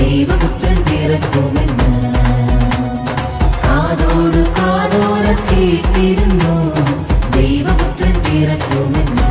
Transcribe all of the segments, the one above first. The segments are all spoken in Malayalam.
ദൈവപുത്രൻ പിറക്കുമെന്ന് കാതോടു കാതോരം കേട്ടിരുന്നു. ദൈവപുത്രൻ പിറക്കുമെന്ന്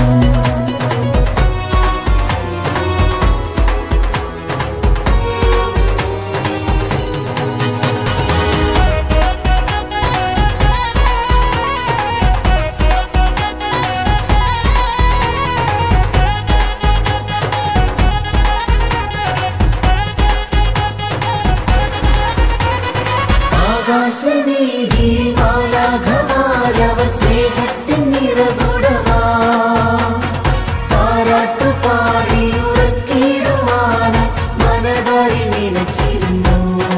ആകാശവീതിയിൽ മാലാഖമാരവർ സ്നേഹത്തിൻ നിറകുടമാ പാരാട്ടുപാടി ഉറക്കിടുവാൻ മനതാരിൽ നിലച്ചിരുന്നു.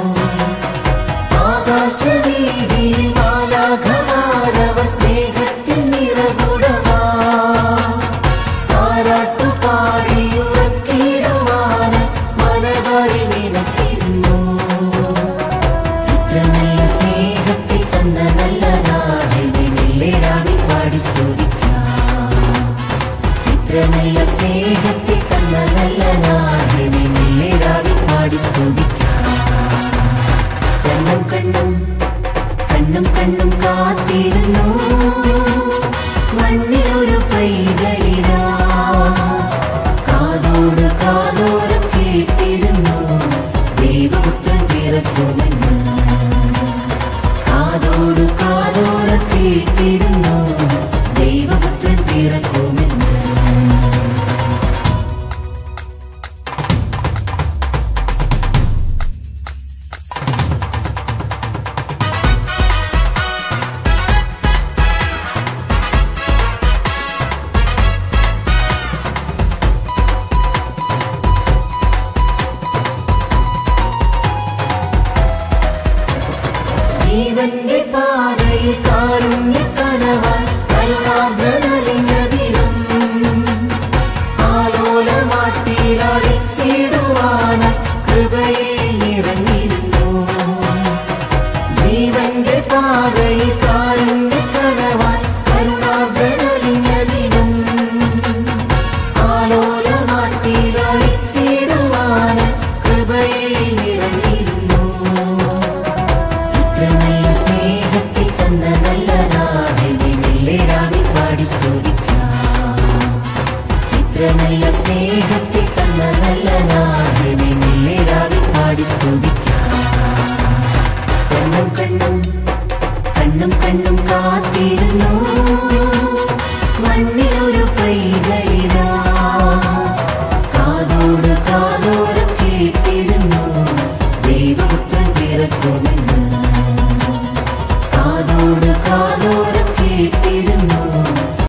ആകാശവീതിയിൽ മാലാഖമാരവർ സ്നേഹത്തിൻ നിറകുടമാ പാരാട്ടുപാടി ഉറക്കിടുവാൻ മനതാരിൽ നിലച്ചിരുന്നു. നല്ല സ്നേഹത്തിൽ തന്ന നല്ല നാഥനെ മെല്ലെരാവി പാടി സ്തുതിക്കാം. ഇത്ര നല്ല സ്നേഹത്തിൽ തന്ന നല്ല നാഥനെ മെല്ലെരാവി പാടി സ്തുതിക്കാം. കണ്ണും കണ്ണും കണ്ണും കണ്ണും കാത്തിരുന്നു മണ്ണിലൊരു പൈതലിനാ കാതോട് കാതോരം കേട്ടിരുന്നു. ദൈവപുത്രൻ പിറക്കുമെന്ന് കാതോടു കാതോരം കേട്ടിരുന്നു. ദൈവപുത്രൻ പിറക്കുമെന്ന് ജീവന്റെ പാതയിൽ കാരുണ്യക്കനവാൻ കരുണാദ്രനലിഞ്ഞതിരും ആലോലമാട്ടിയിലടിച്ചിടുവാൻ കൃപയിൽ നിറഞ്ഞിരുന്നു. ജീവന്റെ പാതയിൽ കാരുണ്യക്കനവാൻ കരുണാദ്രനലിഞ്ഞതിരും ആലോലമാട്ടിയിലടിച്ചിടുവാൻ കൃപയിൽ നിറഞ്ഞിരുന്നു. നല്ല സ്നേഹത്തിൽ തന്ന നല്ല നാഥനെ മെല്ലെരാവി പാടി സ്തുതിക്കാം. ഇത്ര നല്ല സ്നേഹത്തിൽ തന്ന നല്ല നാഥനെ മെല്ലെരാവി പാടി സ്തുതിക്കാം. കണ്ണും കണ്ണും കണ്ണും കണ്ണും കാത്തിരുന്നു മണ്ണിലൊരു പൈതലിനാ കാതോട് കാതോരം കേട്ടിരുന്നു. ദൈവപുത്രൻ പിറക്കുമെന്ന് കാതോട് കാതോരം കേട്ടിരുന്നു.